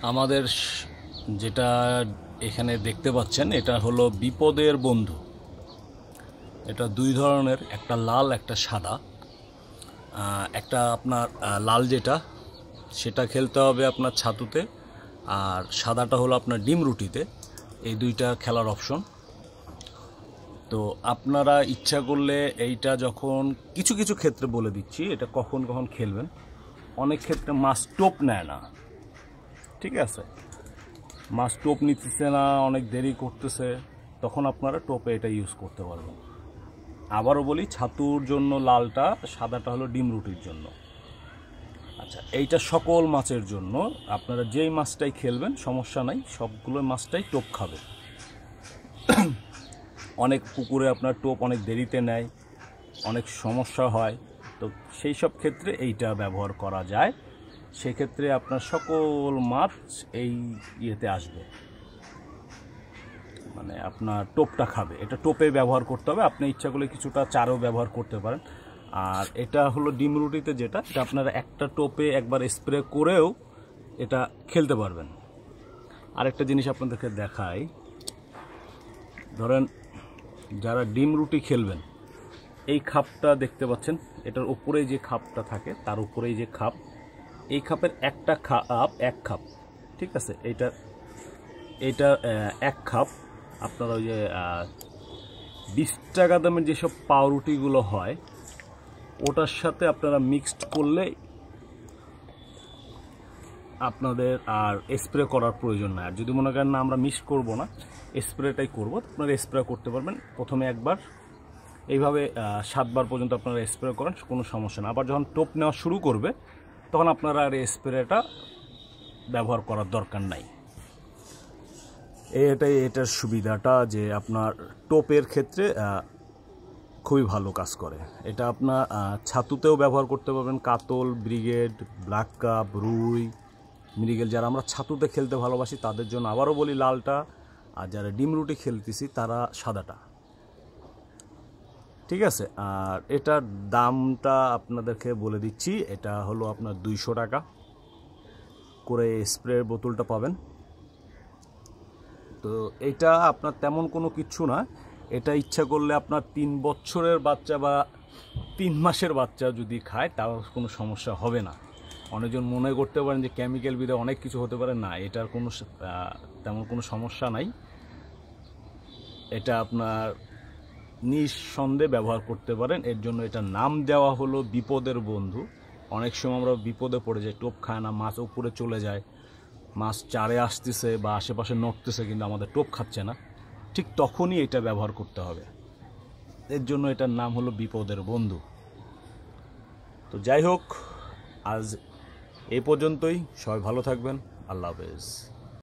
আমাদের যেটা এখানে দেখতে পাচ্ছেন এটা হলো বিপদের বন্ধু। এটা দুই ধরনের, একটা লাল একটা সাদা। একটা আপনার লাল যেটা সেটা খেলতে হবে আপনার ছাতুতে, আর সাদাটা হলো আপনার ডিম রুটিতে। এই দুইটা খেলার অপশন। তো আপনারা ইচ্ছা করলে এইটা যখন কিছু কিছু ক্ষেত্রে বলে দিচ্ছি এটা কখন কখন খেলবেন। অনেক ক্ষেত্রে মাছ টোপ নেয় না, ঠিক আছে, মাছ টোপ নিতেছে না, অনেক দেরি করতেছে, তখন আপনারা টোপে এটা ইউজ করতে পারবেন। আবারও বলি, ছাতুর জন্য লালটা, সাদাটা হলো ডিম রুটির জন্য। আচ্ছা, এইটা সকল মাছের জন্য। আপনারা যেই মাছটাই খেলবেন সমস্যা নাই, সবগুলো মাছটাই টোপ খাবে। অনেক পুকুরে আপনার টোপ অনেক দেরিতে নেয়, অনেক সমস্যা হয়, তো সেই সব ক্ষেত্রে এইটা ব্যবহার করা যায়। সেক্ষেত্রে আপনার সকল মাছ এই ইয়েতে আসবে, মানে আপনার টোপটা খাবে। এটা টোপে ব্যবহার করতে হবে। আপনি ইচ্ছা করলে কিছুটা চারও ব্যবহার করতে পারেন। আর এটা হলো ডিম রুটিতে যেটা, এটা আপনারা একটা টোপে একবার স্প্রে করেও এটা খেলতে পারবেন। আরেকটা জিনিস আপনাদেরকে দেখাই, ধরেন যারা ডিম রুটি খেলবেন, এই খাপটা দেখতে পাচ্ছেন, এটার উপরে যে খাপটা থাকে তার উপরেই যে খাপ, এই খাপের একটা এক খাপ, ঠিক আছে, এইটা এক খাপ আপনারা ওই যে 20 টাকা দামের যেসব পাউরুটিগুলো হয় ওটার সাথে আপনারা মিক্সড করলে আপনাদের আর স্প্রে করার প্রয়োজন নাই। আর যদি মনে করেন না আমরা মিক্স করব না, স্প্রেটাই করব, আপনারা স্প্রে করতে পারবেন। প্রথমে একবার এইভাবে 7 বার পর্যন্ত আপনারা স্প্রে করেন, কোনো সমস্যা না। আবার যখন টোপ নেওয়া শুরু করবে তখন আপনারা আর স্প্রেটা ব্যবহার করার দরকার নাই। এটার সুবিধাটা যে আপনার টোপের ক্ষেত্রে খুবই ভালো কাজ করে। এটা আপনার ছাতুতেও ব্যবহার করতে পারবেন, কাতল, ব্রিগেড, ব্ল্যাক কাপ, রুই, মৃগেল। যারা আমরা ছাতুতে খেলতে ভালোবাসি তাদের জন্য আবারও বলি লালটা, আর যারা ডিম রুটি খেলতেছি তারা সাদাটা, ঠিক আছে। আর এটার দামটা আপনাদেরকে বলে দিচ্ছি, এটা হলো আপনার 200 টাকা করে স্প্রের বোতলটা পাবেন। তো এটা আপনার তেমন কোনো কিছু না, এটা ইচ্ছা করলে আপনার 3 বছরের বাচ্চা বা 3 মাসের বাচ্চা যদি খায় তাও কোনো সমস্যা হবে না। অনেকজন মনে করতে পারেন যে কেমিক্যাল বিধে অনেক কিছু হতে পারে, না, এটার কোনো তেমন কোনো সমস্যা নাই। এটা আপনার নিঃসন্দেহে ব্যবহার করতে পারেন। এর জন্য এটার নাম দেওয়া হলো বিপদের বন্ধু। অনেক সময় আমরা বিপদে পড়ে যাই, টোপ খায় না, মাছ উপরে চলে যায়, মাছ চারে আসতেছে বা আশেপাশে নড়তেছে কিন্তু আমাদের টোপ খাচ্ছে না, ঠিক তখনই এটা ব্যবহার করতে হবে। এর জন্য এটার নাম হলো বিপদের বন্ধু। তো যাই হোক, আজ এই পর্যন্তই। সবাই ভালো থাকবেন। আল্লাহ হাফেজ।